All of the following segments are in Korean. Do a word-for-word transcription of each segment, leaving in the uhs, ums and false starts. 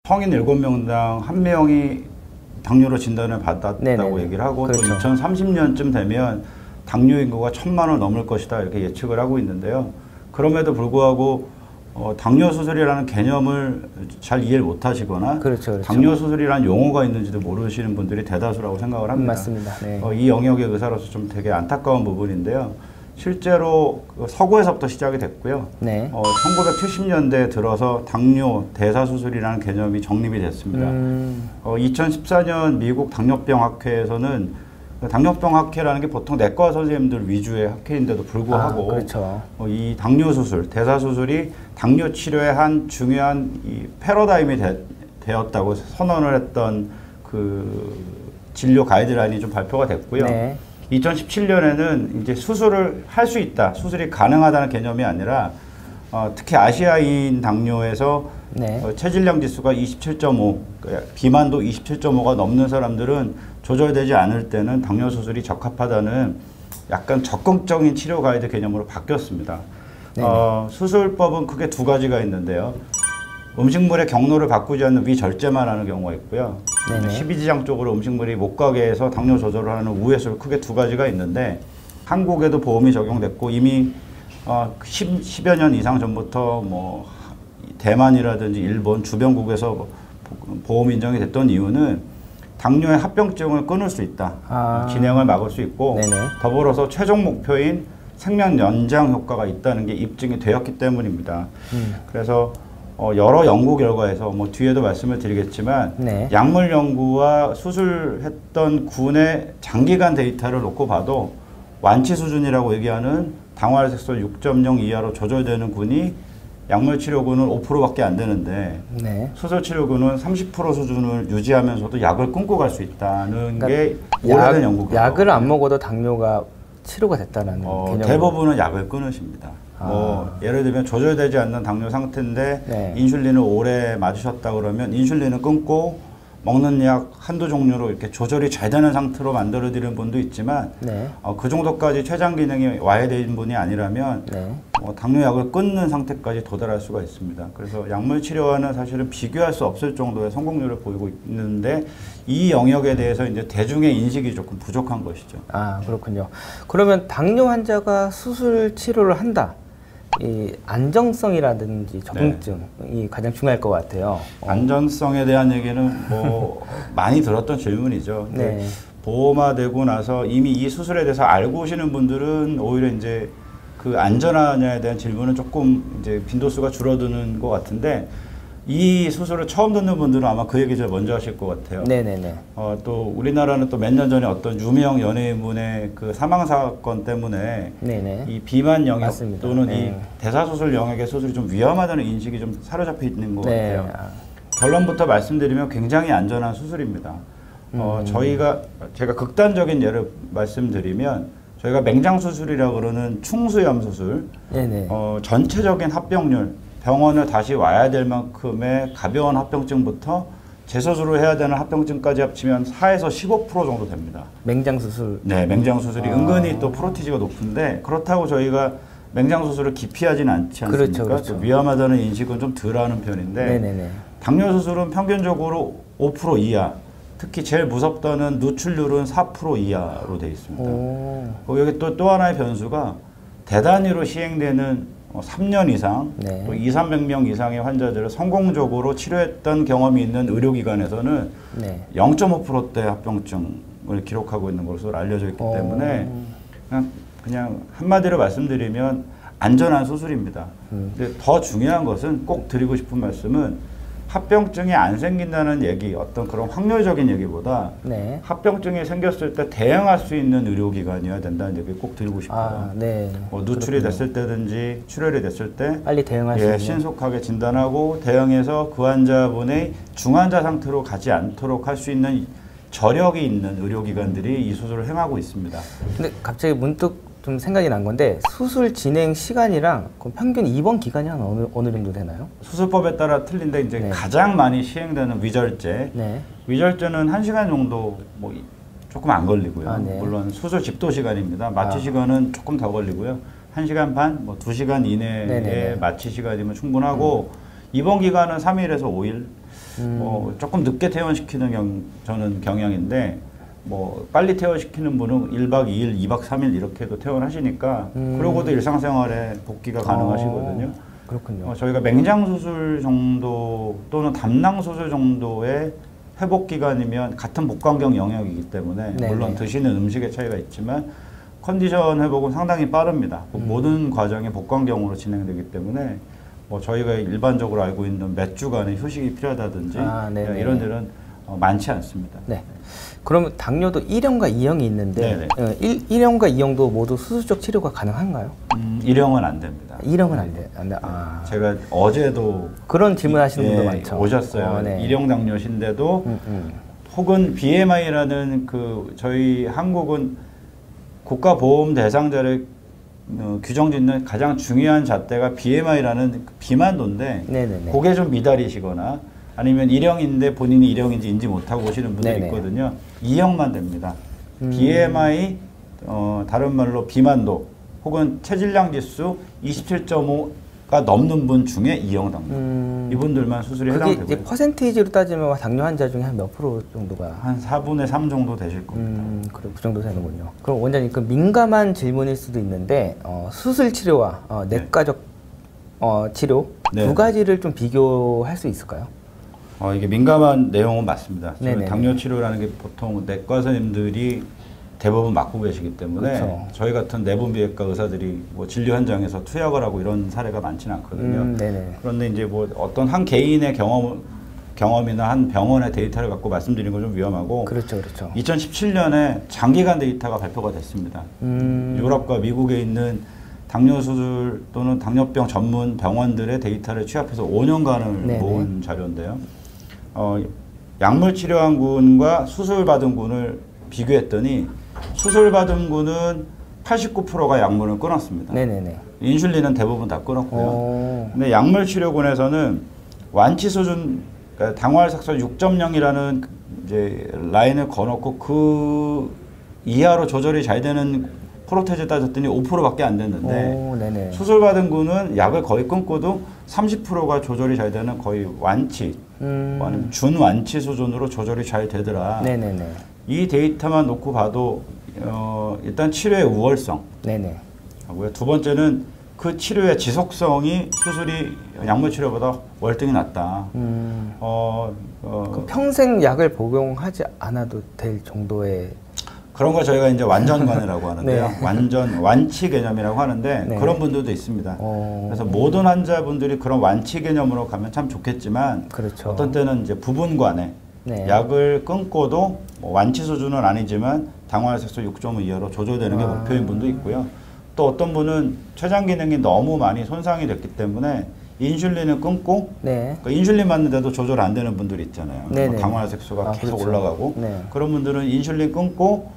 성인 일곱 명당 한 명이 당뇨로 진단을 받았다고 네네네. 얘기를 하고 그렇죠. 또 이천삼십 년쯤 되면 당뇨 인구가 천만을 넘을 것이다 이렇게 예측을 하고 있는데요. 그럼에도 불구하고 어, 당뇨 수술이라는 개념을 잘 이해를 못하시거나 그렇죠, 그렇죠. 당뇨 수술이라는 용어가 있는지도 모르시는 분들이 대다수라고 생각을 합니다. 맞습니다. 네. 어, 이 영역의 의사로서 좀 되게 안타까운 부분인데요. 실제로 서구에서부터 시작이 됐고요. 네. 어, 천구백칠십 년대 들어서 당뇨 대사수술이라는 개념이 정립이 됐습니다. 음. 어, 이천십사 년 미국 당뇨병 학회에서는 당뇨병 학회라는 게 보통 내과 선생님들 위주의 학회인데도 불구하고 아, 그렇죠. 어, 이 당뇨 수술, 대사 수술이 당뇨 치료의 한 중요한 이 패러다임이 되, 되었다고 선언을 했던 그 진료 가이드라인이 좀 발표가 됐고요. 네. 이천십칠 년에는 이제 수술을 할 수 있다, 수술이 가능하다는 개념이 아니라 어, 특히 아시아인 당뇨에서 네. 어, 체질량 지수가 이십칠 점 오, 비만도 이십칠 점 오가 넘는 사람들은 조절되지 않을 때는 당뇨 수술이 적합하다는 약간 적극적인 치료 가이드 개념으로 바뀌었습니다. 어, 수술법은 크게 두 가지가 있는데요. 음식물의 경로를 바꾸지 않는 위절제만 하는 경우가 있고요. 네네. 십이지장 쪽으로 음식물이 못 가게 해서 당뇨 조절을 하는 우회술 크게 두 가지가 있는데 한국에도 보험이 적용됐고 이미 어, 십, 십여 년 이상 전부터 뭐 대만이라든지 일본 주변국에서 보험 인정이 됐던 이유는 당뇨의 합병증을 끊을 수 있다. 아. 진행을 막을 수 있고 네네. 더불어서 최종 목표인 생명 연장 효과가 있다는 게 입증이 되었기 때문입니다. 음. 그래서 어, 여러 연구 결과에서 뭐 뒤에도 말씀을 드리겠지만 네. 약물 연구와 수술했던 군의 장기간 데이터를 놓고 봐도 완치 수준이라고 얘기하는 당화혈색소 육 점 영 이하로 조절되는 군이 약물 치료군은 오 퍼센트밖에 안 되는데 네. 수술 치료군은 삼십 퍼센트 수준을 유지하면서도 약을 끊고 갈 수 있다는 그러니까 게 오래된 연구 결과. 약을 안 먹어도 당뇨가 치료가 됐다는 어, 개념. 대부분은 약을 끊으십니다. 아. 뭐 예를 들면 조절되지 않는 당뇨 상태인데 네. 인슐린을 오래 맞으셨다 그러면 인슐린을 끊고 먹는 약 한두 종류로 이렇게 조절이 잘 되는 상태로 만들어 드리는 분도 있지만 네. 어, 그 정도까지 췌장 기능이 와해된 분이 아니라면 네. 어, 당뇨약을 끊는 상태까지 도달할 수가 있습니다. 그래서 약물 치료와는 사실은 비교할 수 없을 정도의 성공률을 보이고 있는데 이 영역에 대해서 이제 대중의 인식이 조금 부족한 것이죠. 아, 그렇군요. 그러면 당뇨 환자가 수술 치료를 한다. 이 안정성이라든지 적응증이 네. 가장 중요할 것 같아요. 안전성에 대한 얘기는 뭐 많이 들었던 질문이죠. 네. 보험화되고 나서 이미 이 수술에 대해서 알고 오시는 분들은 오히려 이제 그 안전하냐에 대한 질문은 조금 이제 빈도수가 줄어드는 것 같은데 이 수술을 처음 듣는 분들은 아마 그 얘기 제일 먼저 하실 것 같아요. 네네네. 어, 또 우리나라는 또 몇 년 전에 어떤 유명 연예인분의 그 사망 사건 때문에 네네. 이 비만 영역 맞습니다. 또는 네. 이 대사수술 영역의 수술이 좀 위험하다는 인식이 좀 사로잡혀 있는 것 네. 같아요. 결론부터 말씀드리면 굉장히 안전한 수술입니다. 음. 어, 저희가 제가 극단적인 예를 말씀드리면 저희가 맹장 수술이라고 그러는 충수염 수술, 네네. 어, 전체적인 합병률 병원을 다시 와야 될 만큼의 가벼운 합병증부터 재수술을 해야 되는 합병증까지 합치면 사에서 십오 퍼센트 정도 됩니다. 맹장 수술? 네, 맹장 수술이 아. 은근히 또 프로티지가 높은데 그렇다고 저희가 맹장 수술을 기피하지는 않지 않습니까? 그렇죠, 그렇죠. 위험하다는 인식은 좀 덜하는 편인데 네네네. 당뇨 수술은 평균적으로 오 퍼센트 이하, 특히 제일 무섭다는 누출률은 사 퍼센트 이하로 되어 있습니다. 오. 여기 또, 또 하나의 변수가 대단위로 시행되는 삼 년 이상, 네. 또 이삼백 명 이상의 환자들을 성공적으로 치료했던 경험이 있는 의료기관에서는 네. 영 점 오 퍼센트대 합병증을 기록하고 있는 것으로 알려져 있기 오. 때문에 그냥, 그냥 한마디로 말씀드리면 안전한 수술입니다. 음. 근데 더 중요한 것은 꼭 드리고 싶은 말씀은 합병증이 안 생긴다는 얘기, 어떤 그런 확률적인 얘기보다 네. 합병증이 생겼을 때 대응할 수 있는 의료기관이어야 된다는 얘기 꼭 드리고 싶어요. 아, 네. 뭐 누출이 그렇군요. 됐을 때든지 출혈이 됐을 때 빨리 대응할 수 예, 있는 신속하게 진단하고 대응해서 그 환자분의 중환자 상태로 가지 않도록 할 수 있는 저력이 있는 의료기관들이 이 수술을 행하고 있습니다. 근데 갑자기 문득 좀 생각이 난 건데 수술 진행 시간이랑 평균 입원 기간이 한 어느, 어느 정도 되나요? 수술법에 따라 틀린데 이제 네. 가장 많이 시행되는 위절제. 네. 위절제는 한 시간 정도 뭐 조금 안 걸리고요. 아, 네. 물론 수술 집도 시간입니다. 마취 아. 시간은 조금 더 걸리고요. 한 시간 반, 뭐 두 시간 이내에 네네네. 마취 시간이면 충분하고 음. 입원 기간은 삼 일에서 오 일. 음. 뭐 조금 늦게 퇴원시키는 경, 저는 경향인데 뭐 빨리 퇴원시키는 분은 일 박 이 일, 이 박 삼 일 이렇게도 퇴원하시니까 음. 그러고도 일상생활에 복귀가 가능하시거든요. 어, 그렇군요. 어, 저희가 맹장 수술 정도 또는 담낭 수술 정도의 회복 기간이면 같은 복강경 영역이기 때문에 네네. 물론 드시는 음식의 차이가 있지만 컨디션 회복은 상당히 빠릅니다. 음. 모든 과정이 복강경으로 진행되기 때문에 뭐 저희가 일반적으로 알고 있는 몇 주간의 휴식이 필요하다든지 아, 이런 일은 어, 많지 않습니다. 네. 그러면 당뇨도 일형과 이형이 있는데 어, 일, 일형과 이형도 모두 수술적 치료가 가능한가요? 음, 일형은 안 됩니다. 일형은 안 돼. 안 돼. 아. 제가 어제도 그런 질문하시는 이, 분도 예, 많죠. 오셨어요. 어, 네. 일형 당뇨신데도 음, 음. 혹은 비엠아이라는 그 저희 한국은 국가보험 대상자를 어, 규정 짓는 가장 중요한 잣대가 비엠아이라는 비만도인데 네네네. 그게 좀 미달이시거나 아니면 일형인데 본인이 일형인지 인지 못하고 오시는 분들이 네네. 있거든요. 이형만 됩니다. 음. 비엠아이, 어, 다른 말로 비만도 혹은 체질량 지수 이십칠 점 오가 넘는 분 중에 이형 당뇨. 음. 이분들만 수술이 해당되고요. 이제 퍼센테이지로 따지면 당뇨 환자 중에 한 몇 프로 정도가? 한 사분의 삼 정도 되실 겁니다. 음, 그래, 그 정도 되는군요. 그럼 원장님, 그 민감한 질문일 수도 있는데 어, 수술 치료와 어, 내과적 네. 어, 치료 네. 두 가지를 좀 비교할 수 있을까요? 어, 이게 민감한 내용은 맞습니다. 당뇨 치료라는 게 보통 내과 선생님들이 대부분 맡고 계시기 때문에 그렇죠. 저희 같은 내분비외과 의사들이 뭐 진료 현장에서 투약을 하고 이런 사례가 많지는 않거든요. 음, 그런데 이제 뭐 어떤 한 개인의 경험, 경험이나 한 병원의 데이터를 갖고 말씀드리는 건 좀 위험하고 그렇죠, 그렇죠. 이천십칠 년에 장기간 데이터가 발표가 됐습니다. 음. 유럽과 미국에 있는 당뇨 수술 또는 당뇨병 전문 병원들의 데이터를 취합해서 오 년간을 네네. 모은 자료인데요. 어, 약물 치료한 군과 수술 받은 군을 비교했더니 수술 받은 군은 팔십구 퍼센트가 약물을 끊었습니다. 네네네. 인슐린은 대부분 다 끊었고요. 오. 근데 약물 치료군에서는 완치 수준, 그러니까 당화혈색소 육 점 영이라는 이제 라인을 거놓고 그 이하로 조절이 잘 되는 프로테즈 따졌더니 오 퍼센트밖에 안 됐는데 오, 수술 받은 군은 약을 거의 끊고도 삼십 퍼센트가 조절이 잘 되는 거의 완치, 음. 아니면 준완치 수준으로 조절이 잘 되더라. 네네네. 이 데이터만 놓고 봐도 어, 일단 치료의 우월성 네네. 하고요. 두 번째는 그 치료의 지속성이 수술이 약물 치료보다 월등히 낮다. 음. 어, 어, 평생 약을 복용하지 않아도 될 정도의 그런 걸 저희가 이제 완전관이라고 하는데요. 네. 완전 완치 개념이라고 하는데 네. 그런 분들도 있습니다. 오. 그래서 모든 환자분들이 그런 완치 개념으로 가면 참 좋겠지만 그렇죠. 어떤 때는 이제 부분관에 네. 약을 끊고도 뭐 완치 수준은 아니지만 당화혈색소 육 점 오 이하로 조절되는 게 아. 목표인 분도 있고요. 또 어떤 분은 췌장 기능이 너무 많이 손상이 됐기 때문에 인슐린을 끊고 네. 그러니까 인슐린 맞는데도 조절 안 되는 분들이 있잖아요. 뭐 당화혈색소가 아, 계속 그렇죠. 올라가고 네. 그런 분들은 인슐린 끊고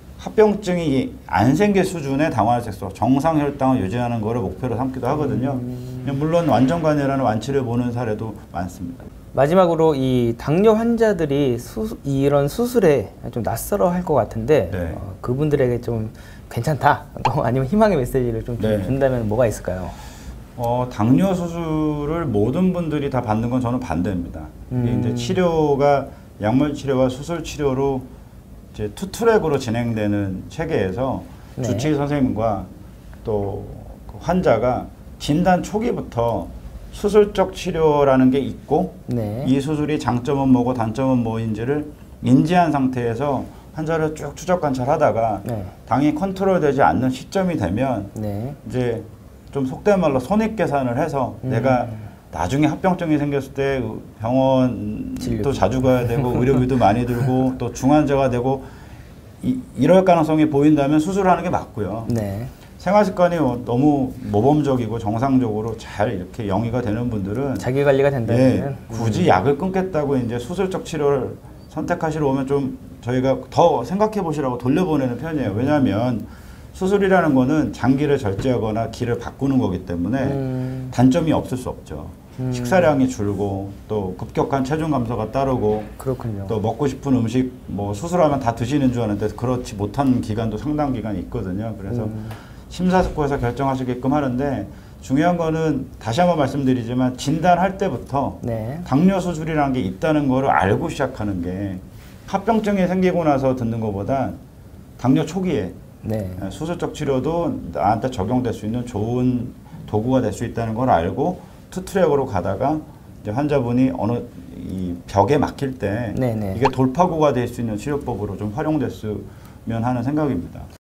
합병증이 안 생길 수준의 당화혈색소, 정상 혈당을 유지하는 것을 목표로 삼기도 하거든요. 음. 물론 완전관이라는 완치를 보는 사례도 많습니다. 마지막으로 이 당뇨 환자들이 수, 이런 수술에 좀 낯설어 할 것 같은데 네. 어, 그분들에게 좀 괜찮다 또 아니면 희망의 메시지를 좀 네. 준다면 뭐가 있을까요? 어, 당뇨 수술을 모든 분들이 다 받는 건 저는 반대입니다. 음. 이제 치료가 약물 치료와 수술 치료로 이제 투 트랙으로 진행되는 체계에서 네. 주치의 선생님과 또 그 환자가 진단 초기부터 수술적 치료라는 게 있고 네. 이 수술이 장점은 뭐고 단점은 뭐인지를 인지한 상태에서 환자를 쭉 추적 관찰하다가 네. 당이 컨트롤되지 않는 시점이 되면 네. 이제 좀 속된 말로 손익계산을 해서 음. 내가 나중에 합병증이 생겼을 때 병원도 자주 가야 되고 의료비도 많이 들고 또 중환자가 되고 이, 이럴 가능성이 보인다면 수술하는 게 맞고요. 네. 생활습관이 너무 모범적이고 정상적으로 잘 이렇게 영위가 되는 분들은 자기 관리가 된다면 예, 굳이 음. 약을 끊겠다고 이제 수술적 치료를 선택하시러 오면 좀 저희가 더 생각해 보시라고 돌려보내는 편이에요. 왜냐하면 수술이라는 거는 장기를 절제하거나 기를 바꾸는 거기 때문에 음. 단점이 없을 수 없죠. 음. 식사량이 줄고 또 급격한 체중 감소가 따르고 그렇군요. 또 먹고 싶은 음식 뭐 수술하면 다 드시는 줄 아는데 그렇지 못한 기간도 상당 기간이 있거든요. 그래서 음. 심사숙고해서 결정하시게끔 하는데 중요한 거는 다시 한번 말씀드리지만 진단할 때부터 네. 당뇨 수술이라는 게 있다는 거를 알고 시작하는 게 합병증이 생기고 나서 듣는 것보다 당뇨 초기에 네. 수술적 치료도 나한테 적용될 수 있는 좋은 도구가 될 수 있다는 걸 알고 투트랙으로 가다가 이제 환자분이 어느 이 벽에 막힐 때 네네. 이게 돌파구가 될 수 있는 치료법으로 좀 활용됐으면 하는 생각입니다.